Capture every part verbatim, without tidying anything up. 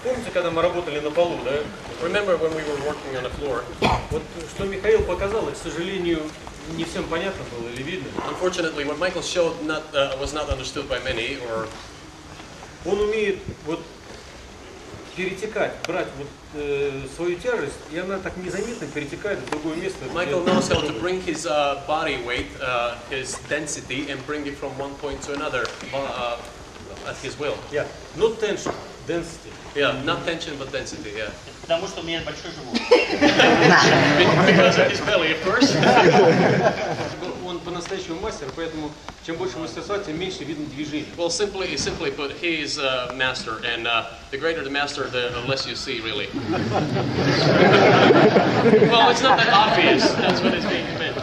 Помните, когда мы работали на полу, да? Remember when we were working on the floor? Вот что Михаил показал, к сожалению, не всем понятно было или видно. Unfortunately, what Michael showed not, uh, was not understood by many, or Он умеет вот перетекать, брать вот э, свою тяжесть, и она так незаметно перетекает в другое место. Michael knows how to bring his uh, body weight, uh, his density, and bring it from one point to another uh, at his will. Yeah, not tension, density. Yeah, not tension, but density, yeah. Потому что у меня большой живот. Because of his belly, of course. Он по-настоящему мастер, поэтому чем больше мастерства, тем меньше видно движений. Well, simply, simply put, he is a uh, master, and uh, the greater the master, the less you see, really. Well, it's not that obvious. That's what is being meant.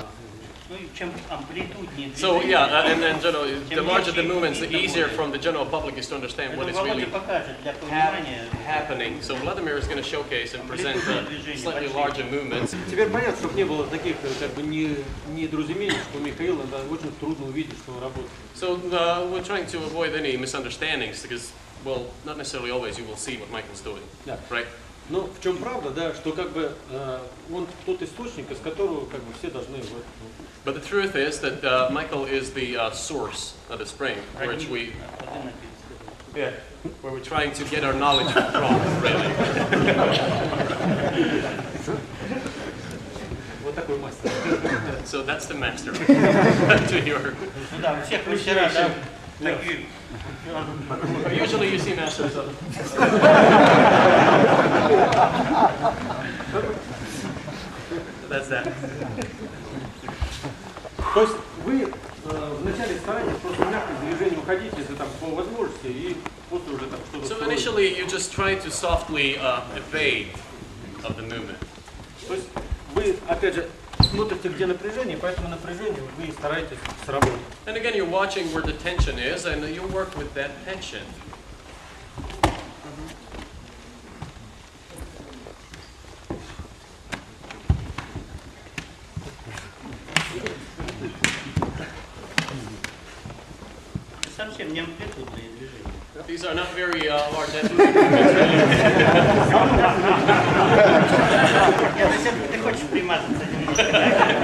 So yeah, uh, and then you know, the larger the movements, the easier from the general public is to understand what is really ha happening. So Vladimir is going to showcase and present uh, slightly larger movements. Теперь понятно, чтобы не было таких как бы не недоразумений, что Михаил это очень трудно увидеть, что он работает. So uh, we're trying to avoid any misunderstandings because, well, not necessarily always you will see what Michael's doing, yeah. Right? Но в чем правда, да, что как бы э, он тот источник, из которого как бы все должны вот. But the truth is that uh, Michael is the uh, source of the spring, which we, yeah, where we're trying to get our knowledge from, really. Вот такой мастер. So that's the master. To your. Да, все мастера, да. Usually you see masters of. That's that. То есть вы э, в начале старания просто мягко в движение уходите, если там по возможности, и после уже там что-то. So initially you just try to softly uh, evade of the movement. То есть вы опять же смотрите, где напряжение, поэтому напряжение вы стараетесь сработать. And again, you're watching where the tension is, and you work with that tension. Совсем не амплитудные движения. These are not very uh, large amplitude movements, really. Ты хочешь примазаться немножко, да?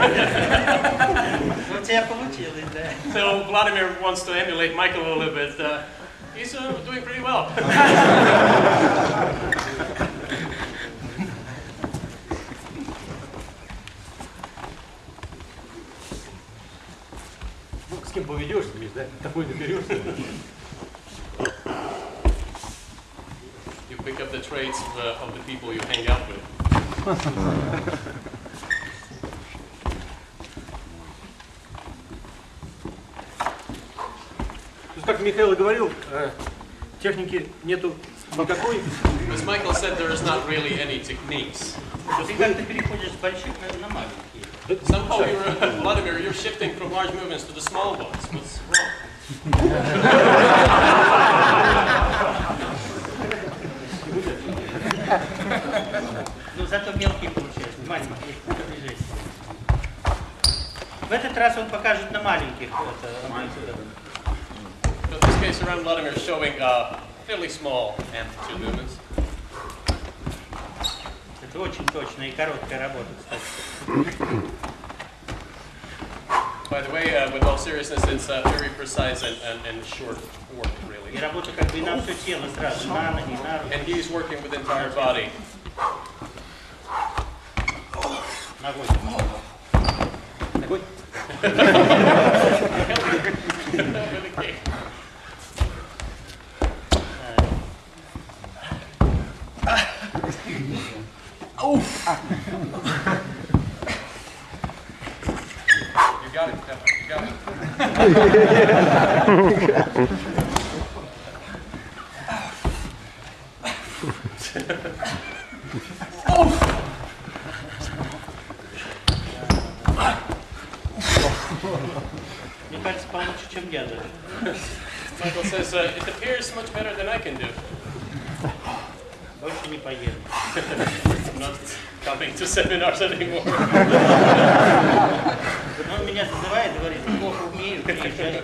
У тебя получилось, да? So Vladimir wants to emulate Michael a little bit. Uh, he's uh, doing pretty well. С кем поведешься, Миш, да? Такой наберешься. You pick up the traits of the, of the people you hang out with. Как Михаил говорил, техники нету никакой. As Michael said, there is not really any techniques. Ты как-то переходишь с больших на маленькие. Somehow, you're, Vladimir, you're shifting from large movements to the small ones. What's wrong? Ну, зато мелкие получаются, маленькие движения. В этот раз он покажет на маленьких. So in this case around, Vladimir is showing uh, fairly small amplitude movements. Это очень точная и короткая работа, кстати. By the way, uh, with all seriousness, it's uh, very precise and, and, and short work, really. И работа как бы и на все тело сразу, на ноги, на руки. And he's working with the entire body. Ногой. Ногой. Oh! You got it, Stefan. You got it. Oh! Мне кажется, получше, чем я даже. Michael says, uh, it appears much better than I can do. Больше не поеду. I'm not coming to seminars anymore. Он меня зазывает и говорит, плохо умею, приезжай.